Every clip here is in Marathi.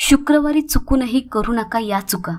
शुक्रवारी चुकूनही करू नका या चुका.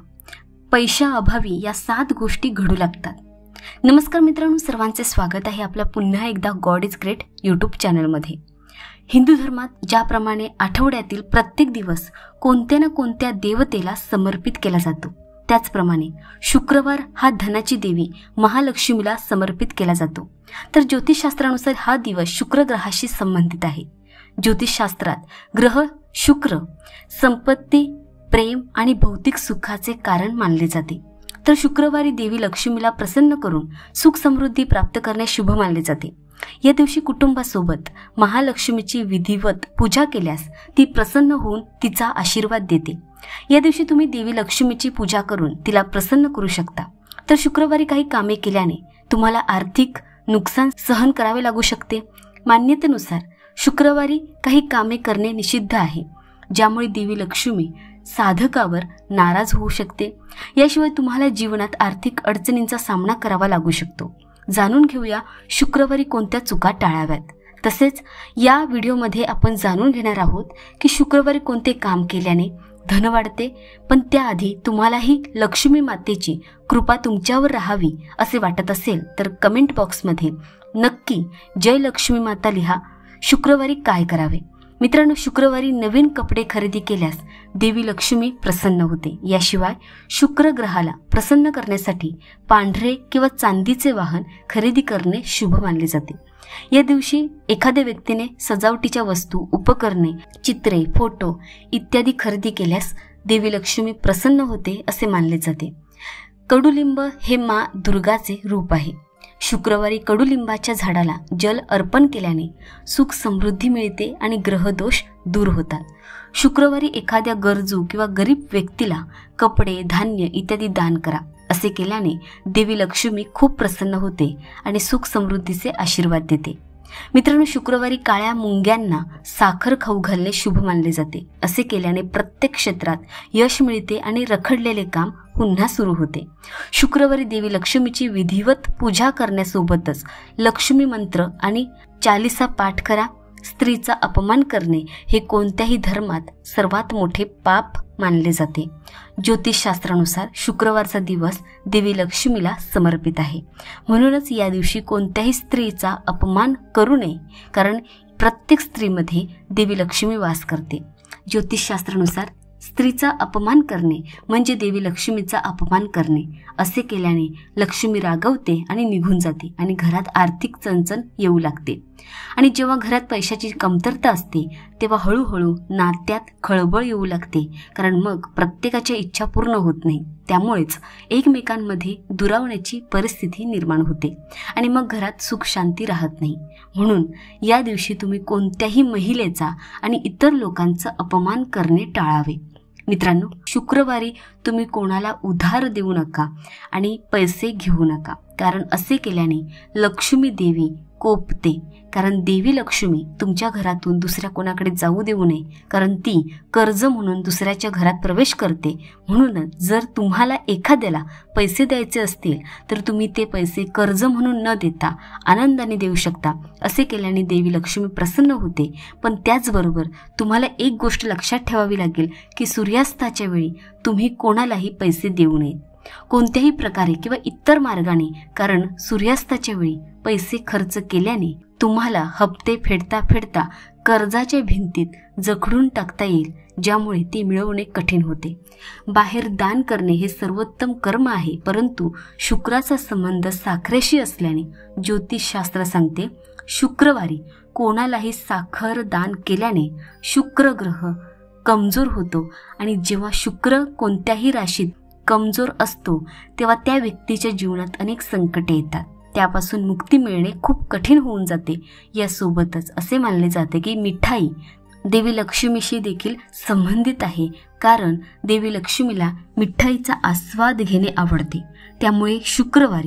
पैशाअभावी या 7 गोष्टी घडू लागतात. नमस्कार मित्रांनो, सर्वांचे स्वागत आहे आपल्या पुन्हा एकदा गॉड इज ग्रेट यूट्यूब चॅनलमध्ये. हिंदू धर्मात ज्याप्रमाणे आठवड्यातील प्रत्येक दिवस कोणत्या ना कोणत्या देवतेला समर्पित केला जातो, त्याचप्रमाणे शुक्रवार हा धनाची देवी महालक्ष्मीला समर्पित केला जातो. तर ज्योतिषशास्त्रानुसार हा दिवस शुक्र ग्रहाशी संबंधित आहे. ज्योतिषशास्त्रात ग्रह शुक्र संपत्ती, प्रेम आणि भौतिक सुखाचे कारण मानले जाते. तर शुक्रवारी देवी लक्ष्मीला प्रसन्न करून सुख समृद्धी प्राप्त करणे शुभ मानले जाते. या दिवशी कुटुंबासोबत महालक्ष्मीची विधिवत पूजा केल्यास ती प्रसन्न होऊन तिचा आशीर्वाद देते. या दिवशी तुम्ही देवी लक्ष्मीची पूजा करून तिला प्रसन्न करू शकता. तर शुक्रवारी काही कामे केल्याने तुम्हाला आर्थिक नुकसान सहन करावे लागू शकते. मान्यतेनुसार शुक्रवारी काही कामे करणे निषिद्ध आहे, ज्यामुळे देवी लक्ष्मी साधकावर नाराज होऊ शकते. याशिवाय तुम्हाला जीवनात आर्थिक अडचणींचा सामना करावा लागू शकतो. जाणून घेऊया शुक्रवारी कोणत्या चुका टाळाव्यात. तसेच या व्हिडिओमध्ये आपण जाणून घेणार आहोत की शुक्रवारी कोणते काम केल्याने धन वाढते. पण त्याआधी तुम्हालाही लक्ष्मी मातेची कृपा तुमच्यावर राहावी असे वाटत असेल तर कमेंट बॉक्समध्ये नक्की जय लक्ष्मी माता लिहा. शुक्रवारी काय करावे? मित्रांनो, शुक्रवारी नवीन कपडे खरेदी केल्यास देवी लक्ष्मी प्रसन्न होते. याशिवाय शुक्र ग्रहाला प्रसन्न करण्यासाठी पांढरे किंवा चांदीचे वाहन खरेदी करणे शुभ मानले जाते. या दिवशी एखाद्या व्यक्तीने सजावटीच्या वस्तू, उपकरणे, चित्रे, फोटो इत्यादी खरेदी केल्यास देवी लक्ष्मी प्रसन्न होते असे मानले जाते. कडुलिंब हे मा दुर्गाचे रूप आहे. शुक्रवारी कडुलिंबाच्या झाडाला जल अर्पण केल्याने सुख समृद्धी मिळते आणि ग्रहदोष दूर होतात. शुक्रवारी एखाद्या गरजू किंवा गरीब व्यक्तीला कपडे, धान्य इत्यादी दान करा. असे केल्याने देवी लक्ष्मी खूप प्रसन्न होते आणि सुख समृद्धीचे आशीर्वाद देते. मित्रांनो, शुक्रवारी काळ्या मुंग्यांना साखर खाऊ घालणे शुभ मानले जाते. असे केल्याने प्रत्येक क्षेत्रात यश मिळते आणि रखडलेले काम पुन्हा सुरू होते. शुक्रवारी देवी लक्ष्मीची विधिवत पूजा करण्यासोबतच लक्ष्मी मंत्र आणि चालीसा पाठ करा. स्त्रीचा अपमान करणे हे कोणत्याही धर्मात सर्वात मोठे पाप मानले जाते. ज्योतिषशास्त्रानुसार शुक्रवारचा दिवस देवी लक्ष्मीला समर्पित आहे. म्हणूनच या दिवशी कोणत्याही स्त्रीचा अपमान करू नये, कारण प्रत्येक स्त्रीमध्ये देवी लक्ष्मी वास करते. ज्योतिषशास्त्रानुसार स्त्रीचा अपमान करणे म्हणजे देवी लक्ष्मीचा अपमान करणे. असे केल्याने लक्ष्मी रागवते आणि निघून जाते आणि घरात आर्थिक चणचण येऊ लागते. आणि जेव्हा घरात पैशाची कमतरता असते तेव्हा हळूहळू नात्यात खळबळ येऊ लागते, कारण मग प्रत्येकाच्या इच्छा पूर्ण होत नाही. त्यामुळेच एकमेकांमध्ये दुरावण्याची परिस्थिती निर्माण होते आणि मग घरात सुख शांती राहत नाही. म्हणून या दिवशी तुम्ही कोणत्याही महिलेचा आणि इतर लोकांचा अपमान करणे टाळावे. मित्रांनो, शुक्रवारी तुम्ही कोणाला उधार देऊ नका आणि पैसे घेऊ नका, कारण असे केल्याने लक्ष्मी देवी कोपते. कारण देवी लक्ष्मी तुमच्या घरातून दुसऱ्या कोणाकडे जाऊ देऊ नये, कारण ती कर्ज म्हणून दुसऱ्याच्या घरात प्रवेश करते. म्हणूनच जर तुम्हाला एखाद्याला पैसे द्यायचे असतील तर तुम्ही ते पैसे कर्ज म्हणून न देता आनंदाने देऊ शकता. असे केल्याने देवी लक्ष्मी प्रसन्न होते. पण त्याचबरोबर तुम्हाला एक गोष्ट लक्षात ठेवावी लागेल की सूर्यास्ताच्या वेळी तुम्ही कोणालाही पैसे देऊ नयेत, कोणत्याही प्रकारे किंवा इतर मार्गाने, कारण सूर्यास्ताच्या वेळी पैसे खर्च केल्याने तुम्हाला हप्ते फेडता फेडता कर्जाच्या भिंतीत जखडून टाकता येईल, ज्यामुळे ते मिळवणे कठीण होते. बाहेर दान करणे हे सर्वोत्तम कर्म आहे, परंतु शुक्राचा संबंध साखरेशी असल्याने ज्योतिषशास्त्र सांगते शुक्रवारी कोणालाही साखर दान केल्याने शुक्र ग्रह कमजोर होतो. आणि जेव्हा शुक्र कोणत्याही राशीत कमजोर असतो तेव्हा त्या व्यक्तीच्या जीवनात अनेक संकटे येतात. त्यापासून मुक्ती मिळणे खूप कठीण होऊन जाते. यासोबतच असे मानले जाते की मिठाई देवी लक्ष्मीशी देखील संबंधित आहे, कारण देवी लक्ष्मीला मिठाईचा आस्वाद घेणे आवडते. त्यामुळे शुक्रवारी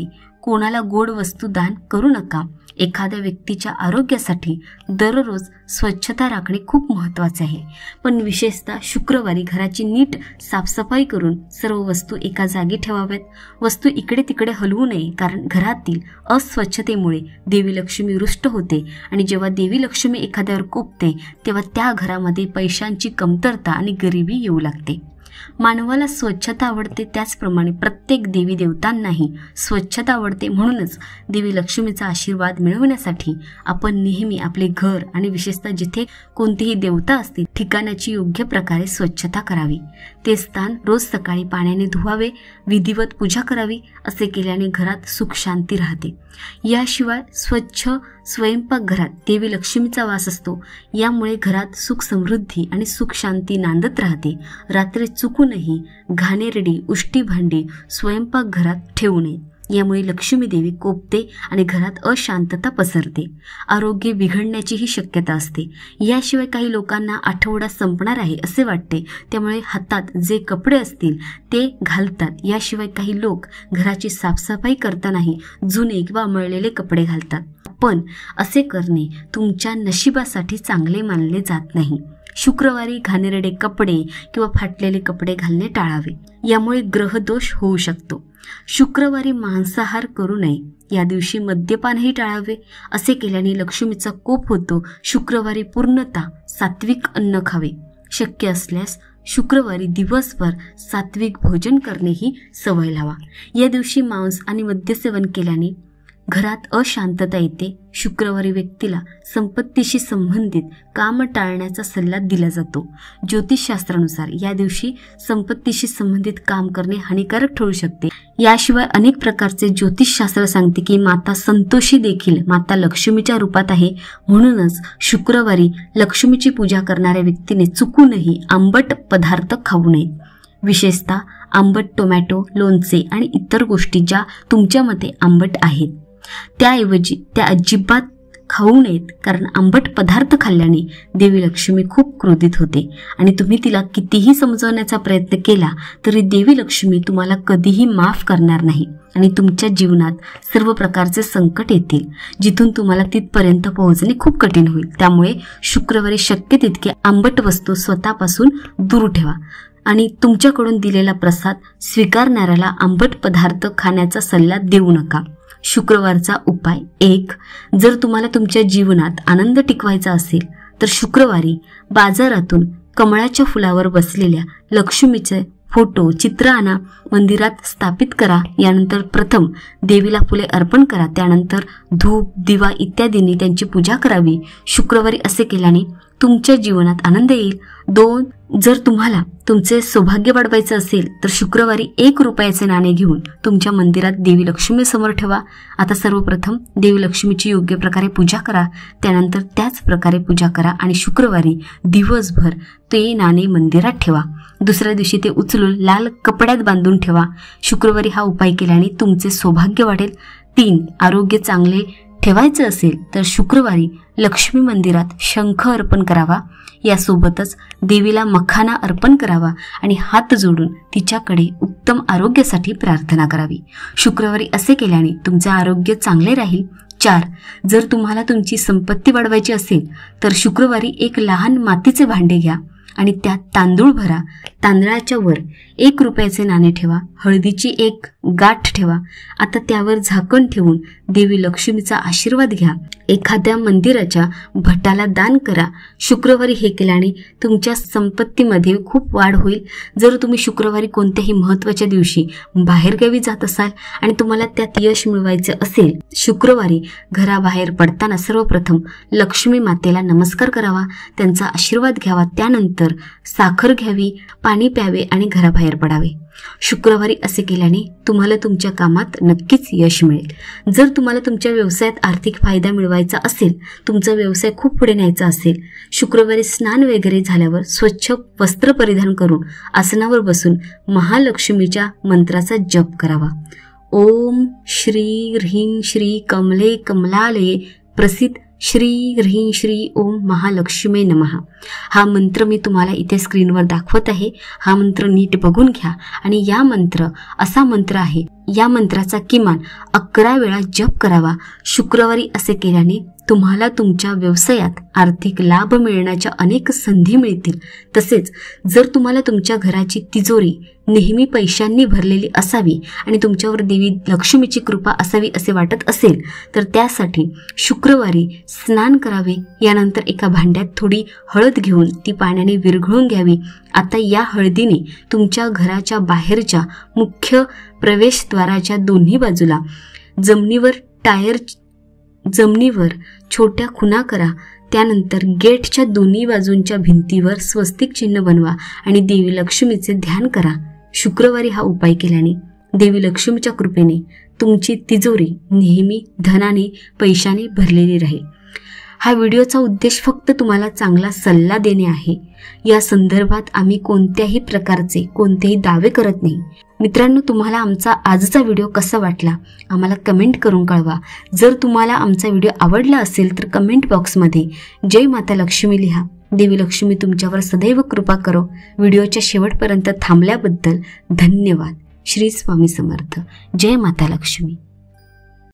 कोणाला गोड वस्तू दान करू नका. एखाद्या व्यक्तीच्या आरोग्यासाठी दररोज स्वच्छता राखणे खूप महत्त्वाचे आहे. पण विशेषतः शुक्रवारी घराची नीट साफसफाई करून सर्व वस्तू एका जागी ठेवाव्यात. वस्तू इकडे तिकडे हलवू नये, कारण घरातील अस्वच्छतेमुळे देवी लक्ष्मी रुष्ट होते आणि जेव्हा देवी लक्ष्मी एखाद्यावर कोपते तेव्हा त्या घरामध्ये पैशांची कमतरता आणि गरिबी येऊ लागते. मानवाला स्वच्छता आवडते, त्याचप्रमाणे प्रत्येक देवी देवतांनाही स्वच्छता आवडते. म्हणूनच देवी लक्ष्मीचा आशीर्वाद मिळवण्यासाठी आपण नेहमी आपले घर आणि विशेषतः जिथे कोणतीही देवता असतील ठिकाणाची योग्य प्रकारे स्वच्छता करावी. ते स्थान रोज सकाळी पाण्याने धुवावे, विधिवत पूजा करावी. असे केल्याने घरात सुख शांती राहते. याशिवाय स्वच्छ स्वयंपाकघरात देवी लक्ष्मीचा वास असतो. यामुळे घरात सुख समृद्धी आणि सुख शांती नांदत राहते. रात्री चुकूनही घाणेरडी उष्टी भांडी स्वयंपाकघरात ठेवू नये. यामुळे लक्ष्मी देवी कोपते आणि घरात अशांतता पसरते. आरोग्य बिघडण्याचीही शक्यता असते. याशिवाय काही लोकांना आठवडा संपणार आहे असे वाटते, त्यामुळे हातात जे कपडे असतील ते घालतात. याशिवाय काही लोक घराची साफसफाई करतानाही जुने किंवा मळलेले कपडे घालतात. पण असे करणे तुमच्या नशिबासाठी चांगले मानले जात नाही. शुक्रवारी घाणेरडे कपडे किंवा फाटलेले कपडे घालणे टाळावे, यामुळे ग्रहदोष होऊ शकतो. शुक्रवारी मांसाहार करू नये. या दिवशी मद्यपानही टाळावे. असे केल्याने लक्ष्मीचा कोप होतो. शुक्रवारी पूर्णतः सात्विक अन्न खावे. शक्य असल्यास शुक्रवारी दिवसभर सात्विक भोजन करणे ही सवय लावा. या दिवशी मांस आणि मद्यसेवन केल्याने घरात अशांतता येते. शुक्रवारी व्यक्तीला संपत्तीशी संबंधित काम टाळण्याचा सल्ला दिला जातो. ज्योतिषशास्त्रानुसार या दिवशी संपत्तीशी संबंधित काम करणे हानिकारक ठरू शकते. याशिवाय अनेक प्रकारचे ज्योतिषशास्त्र सांगते की माता संतोषी देखील माता लक्ष्मीच्या रूपात आहे. म्हणूनच शुक्रवारी लक्ष्मीची पूजा करणाऱ्या व्यक्तीने चुकूनही आंबट पदार्थ खाऊ नये. विशेषतः आंबट टोमॅटो, लोणचे आणि इतर गोष्टी ज्या तुमच्या मते आंबट आहेत त्याऐवजी त्या अजिबात खाऊ नयेत, कारण आंबट पदार्थ खाल्ल्याने देवी लक्ष्मी खूप क्रोधित होते आणि तुम्ही तिला कितीही समजवण्याचा प्रयत्न केला तरी देवी लक्ष्मी तुम्हाला कधीही माफ करणार नाही आणि तुमच्या जीवनात सर्व प्रकारचे संकट येतील, जिथून तुम्हाला तिथपर्यंत पोहोचणे खूप कठीण होईल. त्यामुळे शुक्रवारी शक्य तितके आंबट वस्तू स्वतःपासून दूर ठेवा आणि तुमच्याकडून दिलेला प्रसाद स्वीकारणाऱ्याला आंबट पदार्थ खाण्याचा सल्ला देऊ नका. शुक्रवारचा उपाय 1. जर तुम्हाला तुमच्या जीवनात आनंद टिकवायचा असेल तर शुक्रवारी बाजारातून कमळाच्या फुलावर बसलेल्या लक्ष्मीचे फोटो चित्र आणा, मंदिरात स्थापित करा. यानंतर प्रथम देवीला फुले अर्पण करा, त्यानंतर धूप दिवा इत्यादींनी त्यांची पूजा करावी. शुक्रवारी असे केल्याने तुमच्या जीवनात आनंद येईल. 2. जर तुम्हाला तुमचे सौभाग्य वाढवायचे असेल तर शुक्रवारी 1 रुपयाचे नाणे घेऊन तुमच्या मंदिरात देवी लक्ष्मी समोर ठेवा. आता सर्वप्रथम देवी लक्ष्मीची योग्य प्रकारे पूजा करा, त्यानंतर त्याच प्रकारे पूजा करा आणि शुक्रवारी दिवसभर ते नाणे मंदिरात ठेवा. दुसऱ्या दिवशी ते उचलून लाल कपड्यात बांधून ठेवा. शुक्रवारी हा उपाय केल्याने तुमचे सौभाग्य वाढेल. 3. आरोग्य चांगले ठेवायचे असेल तर शुक्रवारी लक्ष्मी मंदिरात शंख अर्पण करावा. यासोबतच देवीला मखाना अर्पण करावा आणि हात जोडून तिच्याकडे उत्तम आरोग्यासाठी प्रार्थना करावी. शुक्रवारी असे केल्याने तुमचे आरोग्य चांगले राहील. 4. जर तुम्हाला तुमची संपत्ती वाढवायची असेल तर शुक्रवारी एक लहान मातीचे भांडे घ्या आणि त्यात तांदूळ भरा. तांदळाच्या वर 1 रुपयाचे नाणे ठेवा. हळदीची 1 गाठ ठेवा. आता त्यावर झाकण ठेवून देवी लक्ष्मीचा आशीर्वाद घ्या. एखाद्या मंदिराच्या भटाला दान करा. शुक्रवारी हे केल्याने तुमच्या संपत्तीमध्ये खूप वाढ होईल. जर तुम्ही शुक्रवारी कोणत्याही महत्त्वाच्या दिवशी बाहेरगावी जात असाल आणि तुम्हाला त्यात यश मिळवायचे असेल, शुक्रवारी घराबाहेर पडताना सर्वप्रथम लक्ष्मी मातेला नमस्कार करावा, त्यांचा आशीर्वाद घ्यावा. त्यानंतर साखर घ्यावी, पाणी प्यावे आणि घराबाहेर पडावे. शुक्रवारी असे केल्याने तुम्हाला तुमच्या कामात नक्कीच यश मिळेल. जर तुम्हाला तुमच्या व्यवसायात आर्थिक फायदा मिळवायचा असेल, तुमचा व्यवसाय खूप पुढे न्यायचा असेल, शुक्रवारी स्नान वगैरे झाल्यावर स्वच्छ वस्त्र परिधान करून आसनावर बसून महालक्ष्मीच्या मंत्राचा जप करावा. ओम श्री ह्रीं श्री कमले कमलालये प्रसिद्ध श्री ह्रीं श्री ओम महालक्ष्मी नमः। हा मंत्र मी तुम्हाला इथे स्क्रीनवर दाखवत आहे। हा मंत्र नीट बघून घ्या आणि या मंत्र असा मंत्र आहे, या मंत्राचा किमान 11 वेळा जप करावा। शुक्रवारी असे केल्याने तुम्हाला तुमच्या व्यवसायात आर्थिक लाभ मिळण्याच्या अनेक संधी मिळतील। तसेच जर तुम्हाला तुमच्या घराची तिजोरी नेहमी पैशांनी भरलेली असावी आणि तुमच्यावर देवी लक्ष्मीची कृपा असावी असे वाटत असेल तर त्यासाठी शुक्रवारी स्नान करावे। यानंतर एका भांड्यात थोडी हळद घेऊन ती पाण्याने विरघळून घ्यावी। आता या हळदीने तुमच्या घराच्या बाहेरच्या मुख्य प्रवेशद्वाराच्या दोन्ही बाजूला जमिनीवर छोट्या खुणा करा। त्यानंतर गेटच्या दोन्ही बाजूंच्या भिंतीवर स्वस्तिक चिन्ह बनवा आणि देवी लक्ष्मीचे ध्यान करा। शुक्रवारी हा उपाय केल्याने देवी लक्ष्मीच्या कृपेने तुमची तिजोरी नेहमी धनाने पैशाने भरलेली राहील। हा व्हिडिओचा उद्देश फक्त तुम्हाला चांगला सल्ला देणे आहे। या संदर्भात आम्ही कोणत्याही प्रकारचे कोणतेही दावे करत नाही। मित्रांनो, तुम्हाला आमचा आजचा व्हिडिओ कसा वाटला आम्हाला कमेंट करून कळवा। जर तुम्हाला आमचा व्हिडिओ आवडला असेल तर कमेंट बॉक्समध्ये जय माता लक्ष्मी लिहा। देवी लक्ष्मी तुमच्यावर सदैव कृपा करो। व्हिडिओच्या शेवटपर्यंत थांबल्याबद्दल धन्यवाद। श्री स्वामी समर्थ। जय माता लक्ष्मी।